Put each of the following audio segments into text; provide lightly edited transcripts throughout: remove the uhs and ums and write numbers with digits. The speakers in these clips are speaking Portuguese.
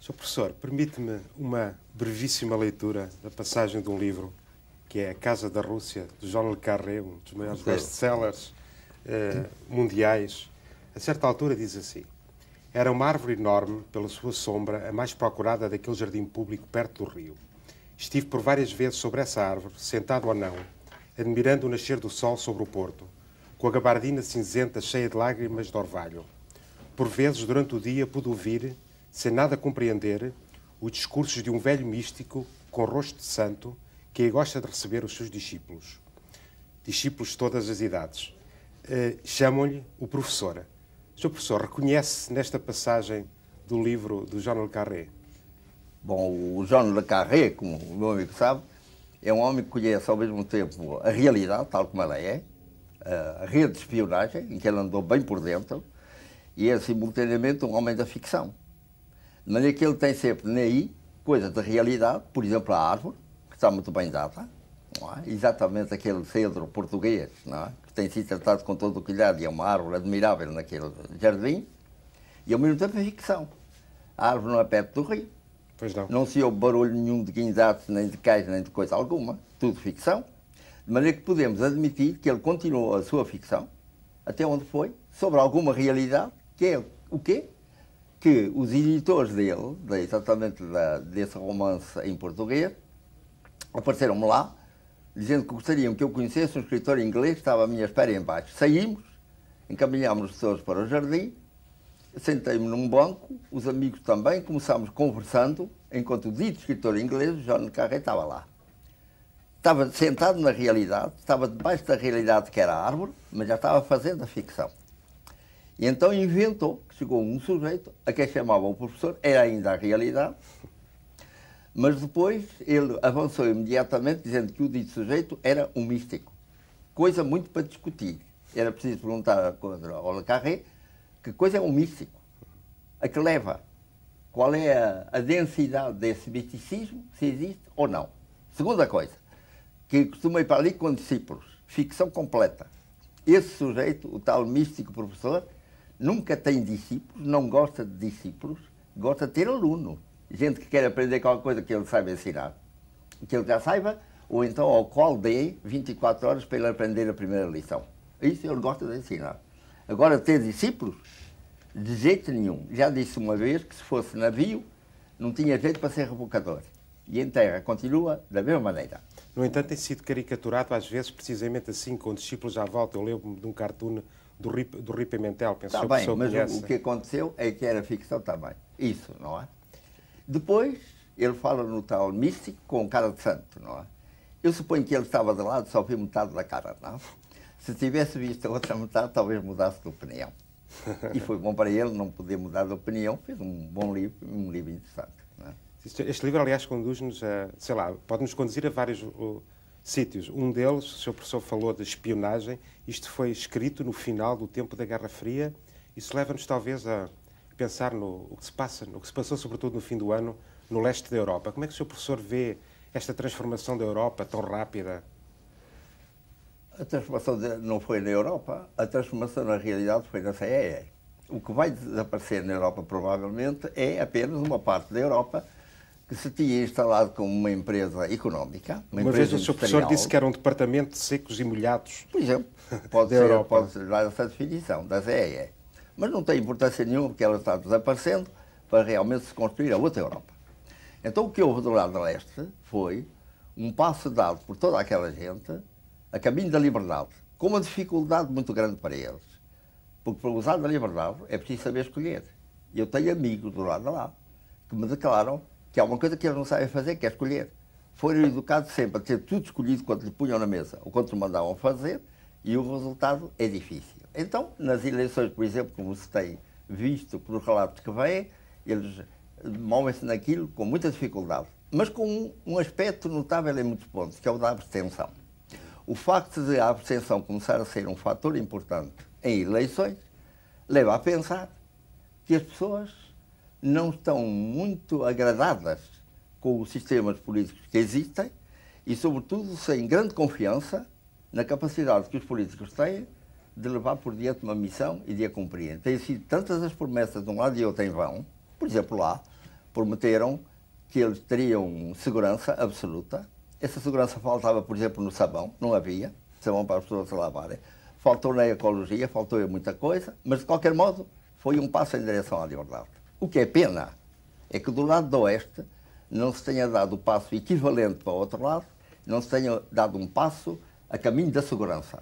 Sr. Professor, permite-me uma brevíssima leitura da passagem de um livro que é A Casa da Rússia, de Jean Le Carré, um dos maiores best-sellers mundiais. A certa altura diz assim: era uma árvore enorme, pela sua sombra, a mais procurada daquele jardim público perto do rio. Estive por várias vezes sobre essa árvore, sentado ou não, admirando o nascer do sol sobre o porto, com a gabardina cinzenta cheia de lágrimas de orvalho. Por vezes, durante o dia, pude ouvir, sem nada compreender, os discursos de um velho místico com rosto de santo que aí gosta de receber os seus discípulos. Discípulos de todas as idades. Chamam-lhe o professor. Sr. Professor, reconhece nesta passagem do livro do Jean Le Carré? Bom, o Jean Le Carré, como o meu amigo sabe, é um homem que conhece ao mesmo tempo a realidade, tal como ela é, a rede de espionagem, em que ele andou bem por dentro, e é simultaneamente um homem da ficção. De maneira que ele tem sempre aí coisas da realidade, por exemplo, a árvore, que está muito bem dada, não é? Exatamente aquele cedro português, não é? Que tem sido tratado com todo o cuidado e é uma árvore admirável naquele jardim, e ao mesmo tempo é ficção. A árvore não é perto do rio, Pois não. Não se ouve barulho nenhum de guindaste, nem de cais, nem de coisa alguma, tudo ficção, de maneira que podemos admitir que ele continuou a sua ficção, até onde foi, sobre alguma realidade, que é o quê? Que os editores dele, desse romance em português, apareceram-me lá, dizendo que gostariam que eu conhecesse um escritor inglês que estava à minha espera em baixo. Saímos, encaminhámos-nos todos para o jardim, sentei-me num banco, os amigos também, começámos conversando, enquanto o dito escritor inglês, Jean Le Carré, estava lá. Estava sentado na realidade, estava debaixo da realidade que era a árvore, mas já estava fazendo a ficção. E então inventou que chegou um sujeito a quem chamava o professor, era ainda a realidade, mas depois ele avançou imediatamente dizendo que o dito sujeito era um místico. Coisa muito para discutir. Era preciso perguntar ao Le Carré que coisa é um místico, a que leva, qual é a densidade desse misticismo, se existe ou não. Segunda coisa, que costuma ir para ali com discípulos, ficção completa. Esse sujeito, o tal místico professor, nunca tem discípulos, não gosta de discípulos, gosta de ter aluno. Gente que quer aprender qualquer coisa que ele saiba ensinar, que ele já saiba, ou então ao qual dê 24 horas para ele aprender a primeira lição. Isso ele gosta de ensinar. Agora, ter discípulos, de jeito nenhum. Já disse uma vez que se fosse navio, não tinha jeito para ser rebocador. E em terra continua da mesma maneira. No entanto, tem sido caricaturado às vezes precisamente assim, com discípulos à volta. Eu lembro-me de um cartoon do Rui Pimentel. Penso Está que a bem, pessoa mas conhece. o que aconteceu é que era ficção também. Isso, não é? Depois, ele fala no tal místico com cara de santo, não é? Eu suponho que ele estava de lado, só vi metade da cara, não? Se tivesse visto a outra metade, talvez mudasse de opinião. E foi bom para ele não poder mudar de opinião, fez um bom livro, um livro interessante. Não é? Este livro, aliás, conduz-nos a, sei lá, pode-nos conduzir a vários sítios. Um deles, o Sr. Professor falou de espionagem. Isto foi escrito no final do tempo da Guerra Fria. Isso leva-nos, talvez, a pensar no que se passa, no que se passou, sobretudo no fim do ano, no leste da Europa. Como é que o Sr. Professor vê esta transformação da Europa tão rápida? A transformação não foi na Europa, a transformação na realidade foi na CEE. O que vai desaparecer na Europa, provavelmente, é apenas uma parte da Europa que se tinha instalado como uma empresa económica, uma vez o Sr. Professor disse que era um departamento de secos e molhados. Por exemplo, pode ser dar essa definição da CEE. Mas não tem importância nenhuma porque ela está desaparecendo para realmente se construir a outra Europa. Então o que houve do lado leste foi um passo dado por toda aquela gente a caminho da liberdade, com uma dificuldade muito grande para eles. Porque para usar da liberdade é preciso saber escolher. E eu tenho amigos do lado de lá que me declaram que há uma coisa que eles não sabem fazer, que é escolher. Foram educados sempre a ter tudo escolhido quando lhe punham na mesa ou quando lhe mandavam fazer, e o resultado é difícil. Então, nas eleições, por exemplo, como se tem visto pelos relatos que vêm, eles movem-se naquilo com muita dificuldade, mas com um aspecto notável em muitos pontos, que é o da abstenção. O facto de a abstenção começar a ser um fator importante em eleições leva a pensar que as pessoas não estão muito agradadas com os sistemas políticos que existem e, sobretudo, sem grande confiança na capacidade que os políticos têm de levar por diante uma missão e de a cumprir. Têm sido tantas as promessas de um lado e outro em vão, por exemplo lá, prometeram que eles teriam segurança absoluta. Essa segurança faltava, por exemplo, no sabão, não havia sabão para as pessoas se lavarem. Faltou na ecologia, faltou em muita coisa, mas de qualquer modo foi um passo em direção à liberdade. O que é pena é que do lado do oeste não se tenha dado o passo equivalente para o outro lado, não se tenha dado um passo a caminho da segurança.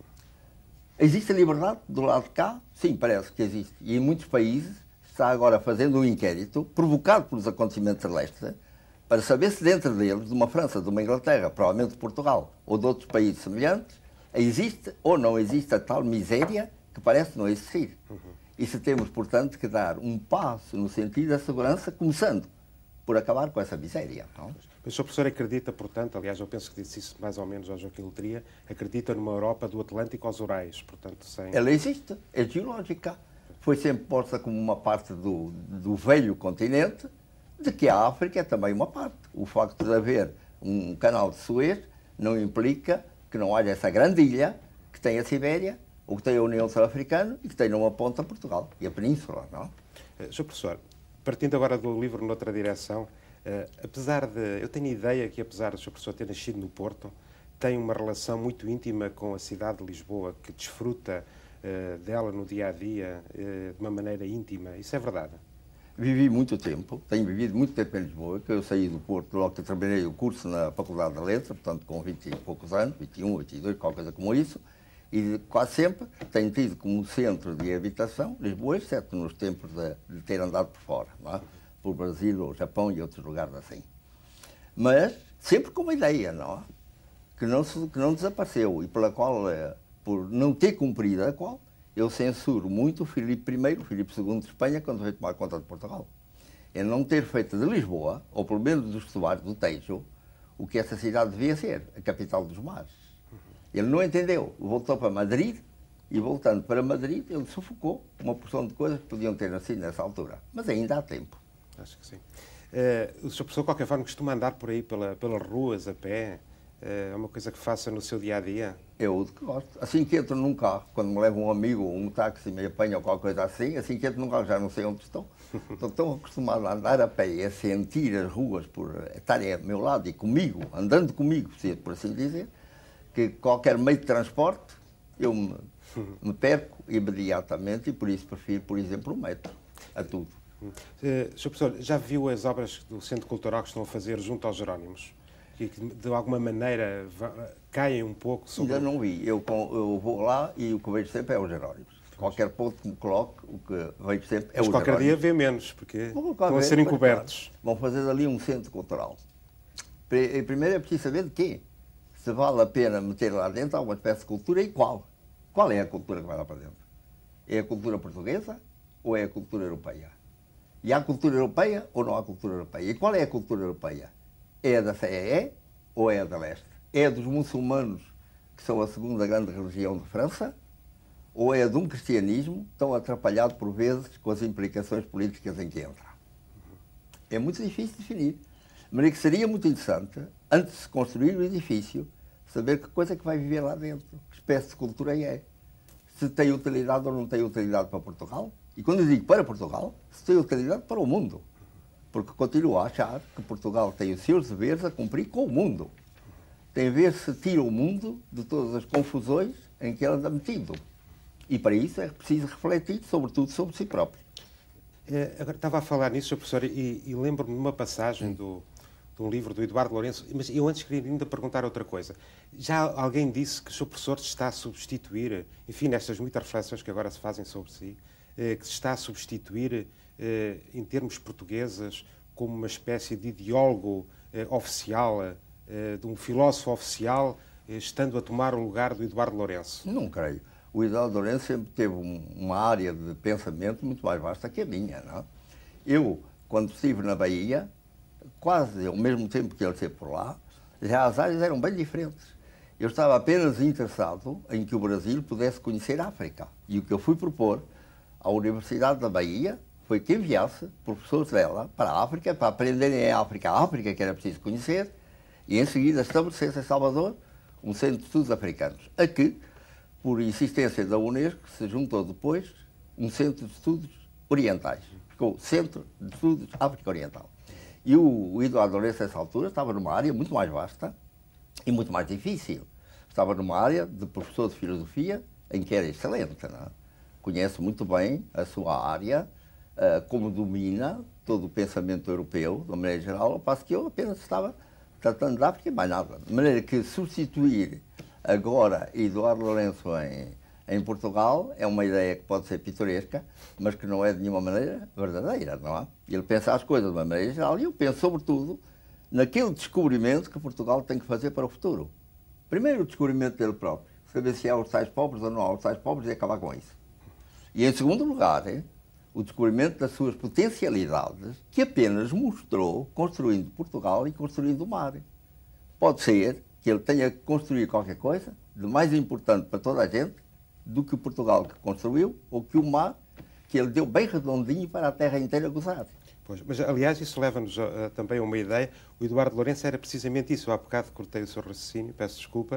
Existe a liberdade do lado de cá? Sim, parece que existe. E em muitos países está agora fazendo um inquérito, provocado pelos acontecimentos celestes, para saber se dentro deles, de uma França, de uma Inglaterra, provavelmente de Portugal, ou de outros países semelhantes, existe ou não existe a tal miséria que parece não existir. E se temos, portanto, que dar um passo no sentido da segurança, começando por acabar com essa miséria. Não? Mas o Sr. Professor acredita, portanto, aliás, eu penso que disse isso mais ou menos ao Joaquim Letria, acredita numa Europa do Atlântico aos Urais, portanto, sem... Ela existe, é geológica. Foi sempre posta como uma parte do velho continente, de que a África é também uma parte. O facto de haver um canal de Suez não implica que não haja essa grande ilha que tem a Sibéria, ou que tem a União Sul-Africana e que tem numa ponta Portugal e a Península, não? Sr. Professor, partindo agora do livro noutra direção, apesar de... Eu tenho a ideia que, apesar do Sr. Professor ter nascido no Porto, tem uma relação muito íntima com a cidade de Lisboa, que desfruta dela no dia-a-dia de uma maneira íntima. Isso é verdade? Vivi muito tempo, tenho vivido muito tempo em Lisboa, que eu saí do Porto logo que eu terminei o curso na Faculdade da Letra, portanto com 20 e poucos anos, 21, 22, qualquer coisa como isso, e quase sempre tenho tido como centro de habitação Lisboa, exceto nos tempos de ter andado por fora, não é? Por Brasil, ou Japão e outros lugares assim. Mas sempre com uma ideia, não é? Que não desapareceu e pela qual, por não ter cumprido a qual, eu censuro muito o Filipe I, o Filipe II de Espanha, quando veio tomar conta de Portugal. É não ter feito de Lisboa, ou pelo menos dos estuários do Tejo, o que essa cidade devia ser, a capital dos mares. Ele não entendeu, voltou para Madrid, e voltando para Madrid, ele sufocou uma porção de coisas que podiam ter nascido nessa altura. Mas ainda há tempo. Acho que sim. O Sr. Professor, de qualquer forma, costuma andar por aí pelas ruas, a pé? É uma coisa que faça no seu dia-a-dia? Eu que gosto. Assim que entro num carro, quando me leva um amigo ou um táxi me apanha ou qualquer coisa assim, assim que entro num carro já não sei onde estou. Estou tão acostumado a andar a pé e a sentir as ruas por estarem ao meu lado e comigo, andando comigo, por assim dizer, que qualquer meio de transporte eu me perco imediatamente e por isso prefiro, por exemplo, o metro a tudo. Sr. Professor, já viu as obras do Centro Cultural que estão a fazer junto aos Jerónimos? Que de alguma maneira caem um pouco sobre... Ainda não vi. Eu vou lá e o que vejo sempre é os Jerónimos. Qualquer ponto que me coloque, o que vejo sempre é os Jerónimos. Mas qualquer dia vê menos, porque estão a ser encobertos. Vão fazer dali um centro cultural. Primeiro é preciso saber de quê. Se vale a pena meter lá dentro alguma espécie de cultura e qual. Qual é a cultura que vai lá para dentro? É a cultura portuguesa ou é a cultura europeia? E há cultura europeia ou não há cultura europeia? E qual é a cultura europeia? É a da CEE ou é a da Leste? É a dos muçulmanos, que são a segunda grande religião de França, ou é a de um cristianismo tão atrapalhado por vezes com as implicações políticas em que entra? É muito difícil definir. Mas é que seria muito interessante, antes de se construir o edifício, saber que coisa é que vai viver lá dentro, que espécie de cultura é. Se tem utilidade ou não tem utilidade para Portugal. E quando eu digo para Portugal, se tem utilidade para o mundo. Porque continuo a achar que Portugal tem os seus deveres a cumprir com o mundo. Tem a ver se tira o mundo de todas as confusões em que ele anda metido. E para isso é preciso refletir, sobretudo, sobre si próprio. Agora estava a falar nisso, Sr. Professor, e lembro-me de uma passagem de um livro do Eduardo Lourenço, mas eu antes queria ainda perguntar outra coisa. Já alguém disse que o Sr. Professor se está a substituir, enfim, nestas muitas reflexões que agora se fazem sobre si, que se está a substituir, em termos portugueses, como uma espécie de ideólogo oficial, de um filósofo oficial, estando a tomar o lugar do Eduardo Lourenço? Não creio. O Eduardo Lourenço sempre teve uma área de pensamento muito mais vasta que a minha, não? Eu, quando estive na Bahia, quase ao mesmo tempo que ele esteve por lá, já as áreas eram bem diferentes. Eu estava apenas interessado em que o Brasil pudesse conhecer a África. E o que eu fui propor à Universidade da Bahia foi que enviasse professores dela para a África, para aprenderem a África que era preciso conhecer, e em seguida estabelecesse em Salvador um centro de estudos africanos, a que, por insistência da Unesco, se juntou depois um centro de estudos orientais. Ficou Centro de Estudos África Oriental. E o Eduardo Lourenço, nessa altura, estava numa área muito mais vasta e muito mais difícil. Estava numa área de professor de filosofia em que era excelente. Não é? Conhece muito bem a sua área, como domina todo o pensamento europeu, de uma maneira geral, ao passo que eu apenas estava tratando de África e mais nada. De maneira que substituir agora Eduardo Lourenço em Portugal é uma ideia que pode ser pitoresca, mas que não é de nenhuma maneira verdadeira, não é? Ele pensa as coisas de uma maneira geral e eu penso, sobretudo, naquele descobrimento que Portugal tem que fazer para o futuro. Primeiro, o descobrimento dele próprio, saber se há os tais pobres ou não há os tais pobres e acabar com isso. E, em segundo lugar, o descobrimento das suas potencialidades, que apenas mostrou construindo Portugal e construindo o mar. Pode ser que ele tenha que construir qualquer coisa de mais importante para toda a gente do que o Portugal que construiu ou que o mar que ele deu bem redondinho para a terra inteira gozar. Pois, mas, aliás, isso leva-nos também a uma ideia. O Eduardo Lourenço era precisamente isso. Há bocado cortei o seu raciocínio, peço desculpa.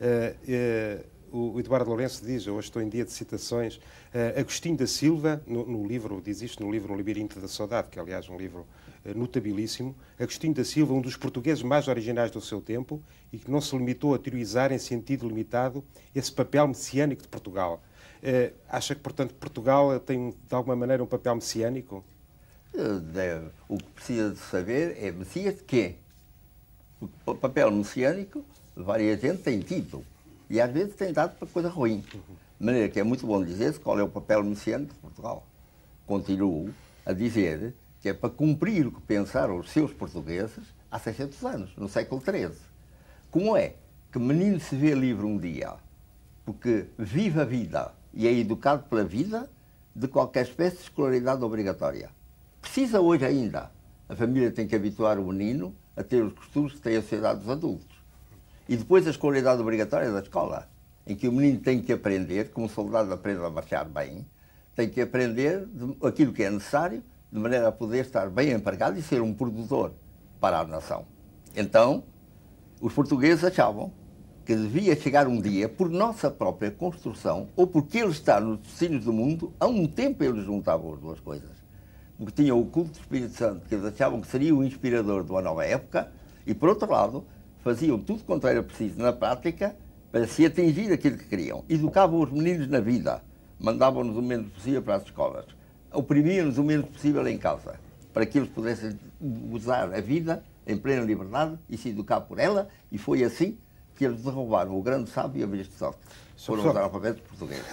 O Eduardo Lourenço diz, hoje estou em dia de citações, Agostinho da Silva, no livro, diz isto no livro O Labirinto da Saudade, que aliás é um livro notabilíssimo, Agostinho da Silva, um dos portugueses mais originais do seu tempo e que não se limitou a teorizar em sentido limitado esse papel messiânico de Portugal. Acha que, portanto, Portugal tem, de alguma maneira, um papel messiânico? O que precisa de saber é Messias de quê? O papel messiânico, várias gente tem tido. E às vezes tem dado para coisa ruim. De maneira que é muito bom dizer-se qual é o papel messiânico de Portugal. Continuo a dizer que é para cumprir o que pensaram os seus portugueses há 600 anos, no século XIII. Como é que menino se vê livre um dia porque vive a vida e é educado pela vida de qualquer espécie de escolaridade obrigatória? Precisa hoje ainda. A família tem que habituar o menino a ter os costumes que tem a sociedade dos adultos. E depois a escolaridade obrigatória da escola, em que o menino tem que aprender, como o soldado aprende a marchar bem, tem que aprender aquilo que é necessário, de maneira a poder estar bem empregado e ser um produtor para a nação. Então, os portugueses achavam que devia chegar um dia, por nossa própria construção, ou porque ele está nos destinos do mundo, há um tempo eles juntavam as duas coisas. Porque tinham o culto do Espírito Santo, que eles achavam que seria o inspirador de uma nova época, e por outro lado, faziam tudo quanto era preciso na prática para se atingir aquilo que queriam. Educavam os meninos na vida, mandavam-nos o menos possível para as escolas, oprimiam-nos o menos possível em casa, para que eles pudessem gozar a vida em plena liberdade e se educar por ela, e foi assim que eles derrubaram o grande sábio e a besta sorte. Foram os analfabetos portugueses.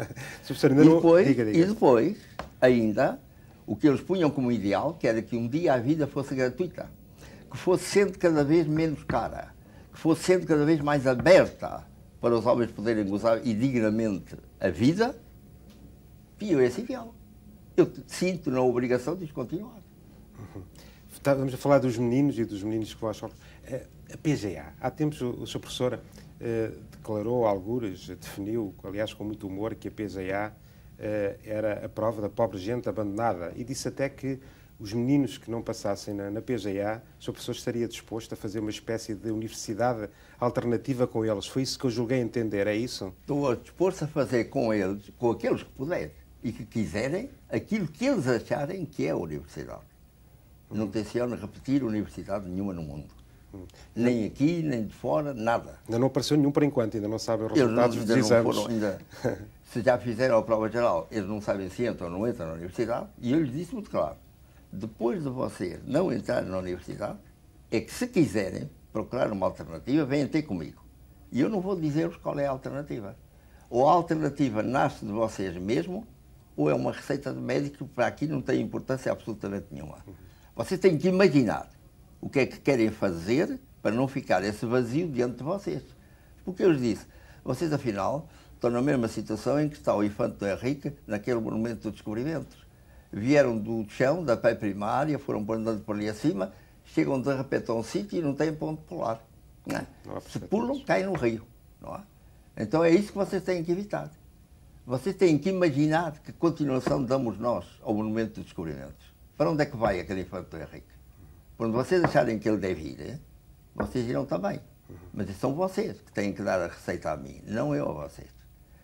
E depois, ainda, o que eles punham como ideal, que era que um dia a vida fosse gratuita, que fosse sendo cada vez menos cara, que fosse sendo cada vez mais aberta para os homens poderem gozar e dignamente a vida, e eu esse ideal. Eu sinto na obrigação de os continuar. Estávamos a falar dos meninos e dos meninos que vão às escolas. A PGA, há tempos o Sr. Professor declarou, algures, definiu, aliás com muito humor, que a PGA era a prova da pobre gente abandonada e disse até que os meninos que não passassem na PGA, o Sr. Professor estaria disposto a fazer uma espécie de universidade alternativa com eles. Foi isso que eu julguei entender, é isso? Estou disposto a fazer com eles, com aqueles que puderem e que quiserem, aquilo que eles acharem que é a universidade. Não tenciono repetir universidade nenhuma no mundo. Nem aqui, nem de fora, nada. Ainda não apareceu nenhum por enquanto, ainda não sabem os resultados dos exames. Se já fizeram a prova geral, eles não sabem se entram ou não entram na universidade, e eu lhes disse muito claro, depois de vocês não entrarem na universidade, é que se quiserem procurar uma alternativa, venham ter comigo. E eu não vou dizer-vos qual é a alternativa. Ou a alternativa nasce de vocês mesmo, ou é uma receita de médico que para aqui não tem importância absolutamente nenhuma. Vocês têm que imaginar o que é que querem fazer para não ficar esse vazio diante de vocês. Porque eu lhes disse, vocês afinal estão na mesma situação em que está o Infante do Henrique naquele monumento dos descobrimentos. Vieram do chão, da pé primária, foram andando por ali acima, chegam de repente a um sítio e não têm ponto de pular. Não é? Se pulam, caem no rio. Não é? Então é isso que vocês têm que evitar. Vocês têm que imaginar que continuação damos nós ao monumento dos descobrimentos. Para onde é que vai aquele Infante do Henrique? Quando vocês acharem que ele deve ir, vocês irão também. Mas são vocês que têm que dar a receita a mim, não eu a vocês.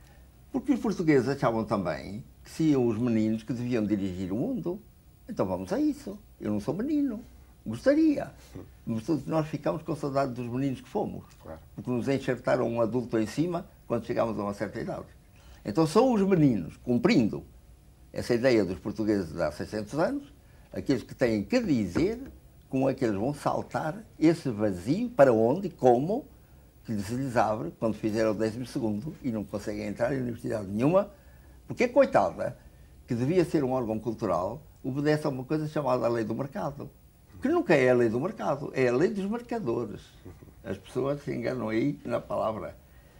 Porque os portugueses achavam também que seriam os meninos que deviam dirigir o mundo. Então vamos a isso. Eu não sou menino. Gostaria. Mas todos nós ficamos com saudade dos meninos que fomos. Claro. Porque nos enxertaram um adulto em cima quando chegámos a uma certa idade. Então são os meninos, cumprindo essa ideia dos portugueses de há 600 anos, aqueles que têm que dizer como é que eles vão saltar esse vazio, para onde e como, que se lhes abre quando fizeram o 12º e não conseguem entrar em universidade nenhuma, porque, coitada, que devia ser um órgão cultural, obedece a uma coisa chamada a lei do mercado. Que nunca é a lei do mercado, é a lei dos marcadores. As pessoas se enganam aí na palavra.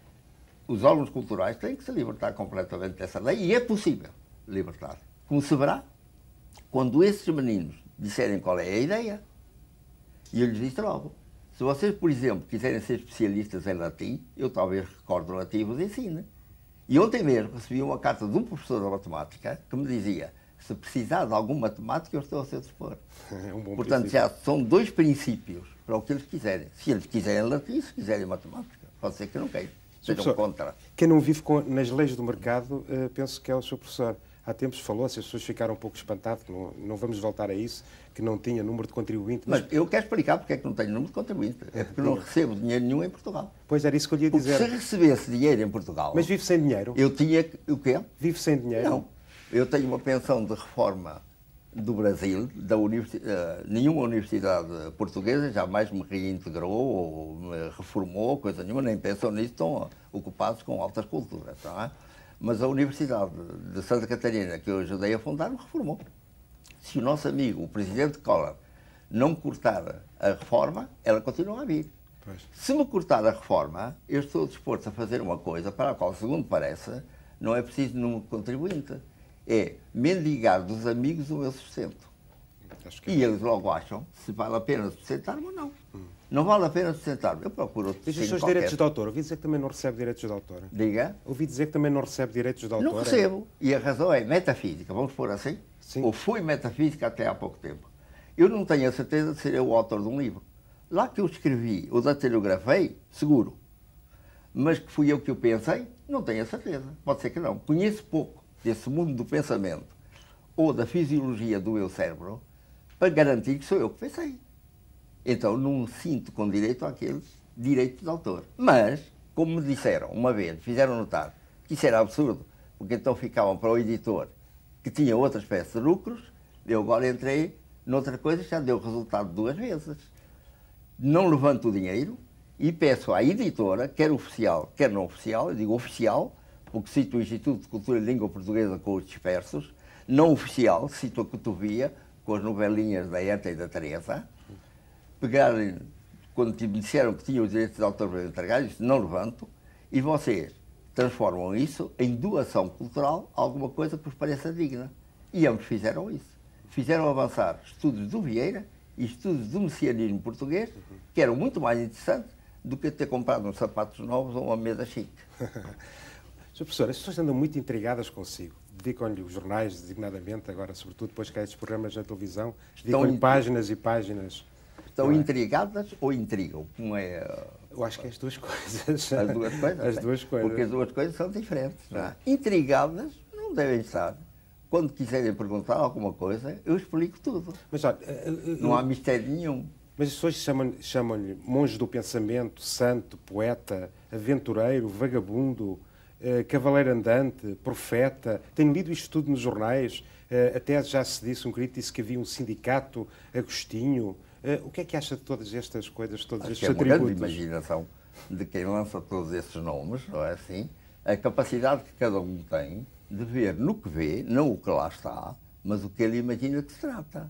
Os órgãos culturais têm que se libertar completamente dessa lei e é possível libertar. Como se verá quando esses meninos disserem qual é a ideia. E eu lhes disse logo, se vocês, por exemplo, quiserem ser especialistas em latim, eu talvez recorde o latim e vos ensine. E ontem mesmo recebi uma carta de um professor de matemática que me dizia, se precisar de algum matemático, eu estou a seu dispor. É um bom Portanto, princípio. já são 2 princípios para o que eles quiserem. Se eles quiserem latim, se quiserem matemática. Pode ser que não queiram. Sejam contra. Quem não vive nas leis do mercado, penso que é o seu professor. Há tempos falou-se, as pessoas ficaram um pouco espantadas, que não vamos voltar a isso, que não tinha número de contribuinte. Mas eu quero explicar porque é que não tenho número de contribuinte. É porque não recebo dinheiro nenhum em Portugal. Pois era isso que eu lhe ia Porque dizer. se recebesse dinheiro em Portugal... Mas vive sem dinheiro? Eu tinha... O quê? Vive sem dinheiro? Não. Eu tenho uma pensão de reforma do Brasil, nenhuma universidade portuguesa jamais me reintegrou ou me reformou, coisa nenhuma, nem pensam nisso, estão ocupados com altas culturas. Não é? Mas a Universidade de Santa Catarina, que eu ajudei a fundar, me reformou. Se o nosso amigo, o presidente Collor, não me cortar a reforma, ela continua a vir. Pois. Se me cortar a reforma, eu estou disposto a fazer uma coisa para a qual, segundo parece, não é preciso número de contribuinte. É mendigar dos amigos o meu sustento. E eles logo acham se vale a pena sustentar-me ou não. Não vale a pena sustentar-me. Eu procuro outro Mas os seus qualquer. direitos de autor, ouvi dizer que também não recebe direitos de autor. Diga. Ouvi dizer que também não recebe direitos de autor. Não recebo. E a razão é metafísica, vamos pôr assim? Sim. Ou fui metafísica até há pouco tempo. Eu não tenho a certeza de ser eu o autor de um livro. Lá que eu escrevi ou datilografei, seguro. Mas que fui eu que o pensei, não tenho a certeza. Pode ser que não. Conheço pouco desse mundo do pensamento ou da fisiologia do meu cérebro para garantir que sou eu que pensei. Então não me sinto com direito àqueles direitos de autor. Mas, como me disseram uma vez, fizeram notar que isso era absurdo, porque então ficavam para o editor que tinha outra espécie de lucros, eu agora entrei noutra coisa que já deu resultado 2 vezes. Não levanto o dinheiro e peço à editora, quer oficial, quer não oficial, eu digo oficial, porque cito o Instituto de Cultura e Língua Portuguesa com os dispersos, não oficial, cito a Cotovia, com as novelinhas da Eta e da Teresa, pegarem, quando me disseram que tinham os direitos de autor para entregar, disse, não levanto, e vocês transformam isso em doação cultural, alguma coisa que vos pareça digna. E ambos fizeram isso. Fizeram avançar estudos do Vieira e estudos do messianismo português, que eram muito mais interessantes do que ter comprado uns sapatos novos ou uma mesa chique. Sr. Professor, as pessoas andam muito intrigadas consigo. Dedicam-lhe os jornais, designadamente, agora, sobretudo depois que há estes programas na televisão, dedicam-lhe páginas e páginas. Estão intrigadas ou intrigam? Como é? Eu acho que é as duas coisas. As duas coisas? As duas coisas. Porque as duas coisas são diferentes. Não é? Intrigadas não devem estar. Quando quiserem perguntar alguma coisa, eu explico tudo. Mas, olha, não há mistério nenhum. Mas as pessoas chamam-lhe monge do pensamento, santo, poeta, aventureiro, vagabundo, cavaleiro andante, profeta. Tenho lido isto tudo nos jornais. Até já se disse, um crítico disse que havia um sindicato Agostinho. O que é que acha de todas estas coisas, todos estes atributos? É uma grande imaginação de quem lança todos esses nomes, não é assim? A capacidade que cada um tem de ver no que vê, não o que lá está, mas o que ele imagina que se trata.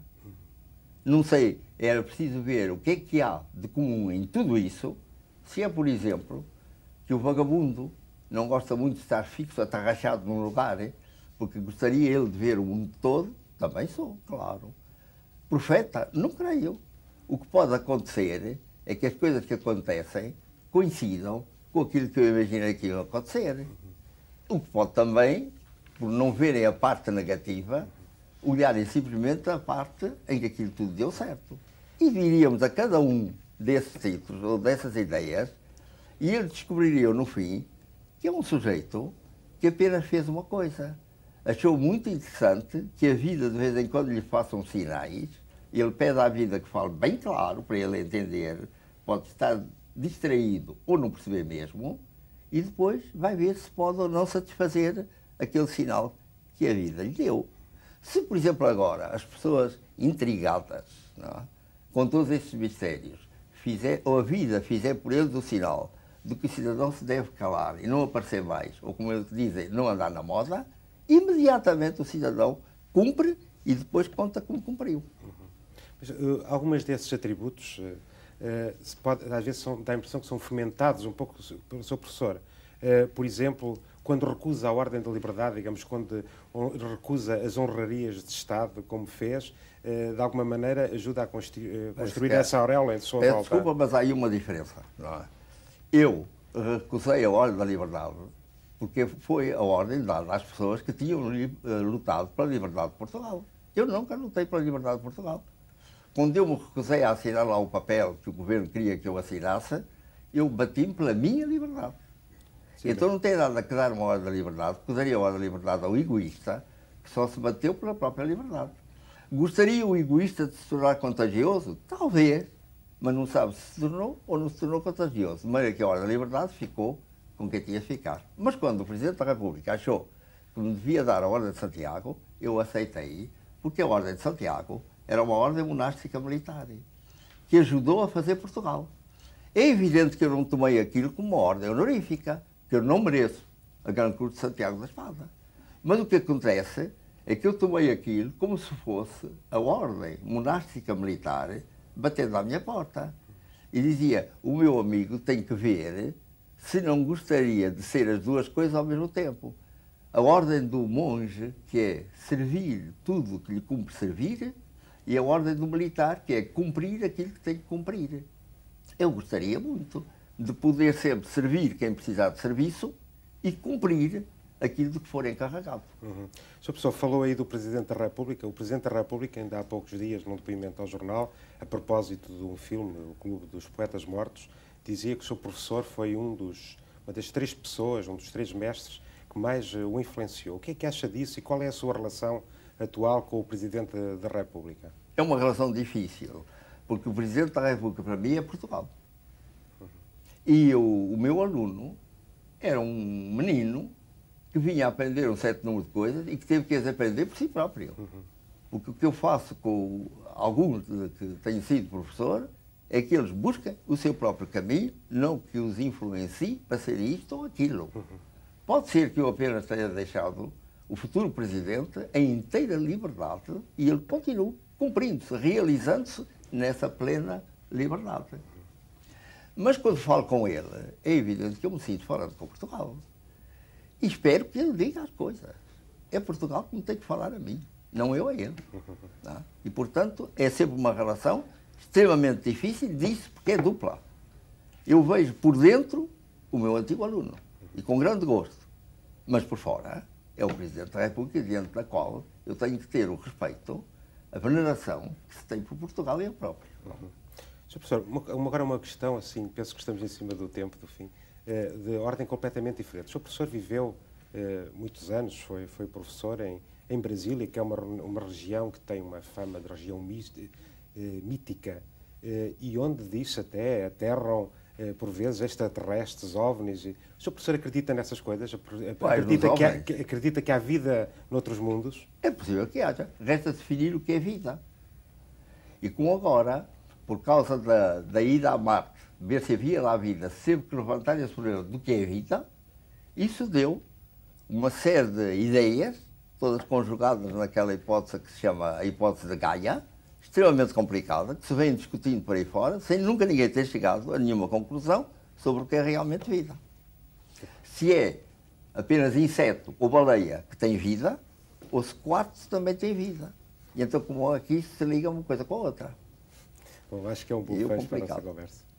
Não sei, era preciso ver o que há de comum em tudo isso, se é, por exemplo, que o vagabundo não gosta muito de estar fixo, atarrachado num lugar, porque gostaria ele de ver o mundo todo, também sou, claro. Profeta, não creio. O que pode acontecer é que as coisas que acontecem coincidam com aquilo que eu imaginei que ia acontecer. O que pode também, por não verem a parte negativa, olharem simplesmente a parte em que aquilo tudo deu certo. E diríamos a cada um desses títulos ou dessas ideias, e eles descobririam no fim que é um sujeito que apenas fez uma coisa. Achou muito interessante que a vida de vez em quando lhe façam sinais, ele pede à vida que fale bem claro para ele entender, pode estar distraído ou não perceber mesmo, e depois vai ver se pode ou não satisfazer aquele sinal que a vida lhe deu. Se, por exemplo, agora as pessoas intrigadas, não é, com todos estes mistérios, ou a vida fizer por eles o sinal de que o cidadão se deve calar e não aparecer mais, ou como eles dizem, não andar na moda, imediatamente o cidadão cumpre e depois conta como cumpriu. Mas, algumas desses atributos, às vezes dá a impressão que são fomentados um pouco pelo seu professor. Por exemplo, quando recusa a ordem da liberdade, digamos, quando recusa as honrarias de Estado, como fez, de alguma maneira ajuda a construir essa auréola em sua volta. Desculpa, mas há aí uma diferença, não é? Eu recusei a ordem da liberdade porque foi a ordem dada às pessoas que tinham lutado pela liberdade de Portugal. Eu nunca lutei pela liberdade de Portugal. Quando eu me recusei a assinar lá o papel que o governo queria que eu assinasse, eu bati-me pela minha liberdade. Sim, então não tem nada que dar uma ordem da liberdade, porque daria a ordem da liberdade ao egoísta, que só se bateu pela própria liberdade. Gostaria o egoísta de se tornar contagioso? Talvez, mas não sabe se se tornou ou não se tornou contagioso. De maneira que a ordem da liberdade ficou com quem tinha de ficar. Mas quando o Presidente da República achou que me devia dar a Ordem de Santiago, eu aceitei, porque a Ordem de Santiago era uma ordem monástica militar, que ajudou a fazer Portugal. É evidente que eu não tomei aquilo como uma ordem honorífica, que eu não mereço a Grande Cruz de Santiago da Espada. Mas o que acontece é que eu tomei aquilo como se fosse a ordem monástica militar batendo à minha porta. E dizia, o meu amigo tem que ver se não gostaria de ser as duas coisas ao mesmo tempo. A ordem do monge, que é servir tudo o que lhe cumpre servir, e a ordem do militar, que é cumprir aquilo que tem que cumprir. Eu gostaria muito de poder sempre servir quem precisar de serviço e cumprir aquilo de que for encarregado. O Sr. Professor falou aí do Presidente da República. O Presidente da República, ainda há poucos dias, num depoimento ao jornal, a propósito de um filme, O Clube dos Poetas Mortos, dizia que o seu professor foi uma das 3 pessoas, um dos 3 mestres que mais o influenciou. O que é que acha disso e qual é a sua relação atual com o Presidente da República? É uma relação difícil, porque o Presidente da República, para mim, é Portugal. E o meu aluno era um menino que vinha aprender um certo número de coisas e que teve que as aprender por si próprio. Porque o que eu faço com alguns que têm sido professor é que eles buscam o seu próprio caminho, não que os influencie para ser isto ou aquilo. Pode ser que eu apenas tenha deixado o futuro Presidente em inteira liberdade e ele continue cumprindo-se, realizando-se nessa plena liberdade. Mas quando falo com ele, é evidente que eu me sinto falando com Portugal. E espero que ele diga as coisas. É Portugal que me tem que falar a mim, não eu a ele. Tá? E, portanto, é sempre uma relação extremamente difícil disso, porque é dupla. Eu vejo por dentro o meu antigo aluno, e com grande gosto. Mas por fora, é o Presidente da República, diante da qual eu tenho que ter o respeito, a veneração que se tem por Portugal e eu próprio. Sr. Professor, agora uma questão, assim, penso que estamos em cima do tempo, do fim, de ordem completamente diferente. O Sr. Professor viveu muitos anos, foi professor em Brasília, que é uma região que tem uma fama de região mítica, e onde diz até aterram, por vezes, extraterrestres, OVNIs. O Sr. Professor acredita nessas coisas? Acredita que há vida noutros mundos? É possível que haja. Resta definir o que é vida. E como agora, por causa da ida a Marte, ver se havia lá vida, sempre que levantarem esse problema do que é vida, isso deu uma série de ideias, todas conjugadas naquela hipótese que se chama a hipótese de Gaia, extremamente complicada, que se vem discutindo por aí fora, sem nunca ninguém ter chegado a nenhuma conclusão sobre o que é realmente vida. Se é apenas inseto ou baleia que tem vida, ou se quartzo também tem vida. E então, como aqui se liga uma coisa com a outra. Bom, acho que é um bom fecho para a nossa conversa.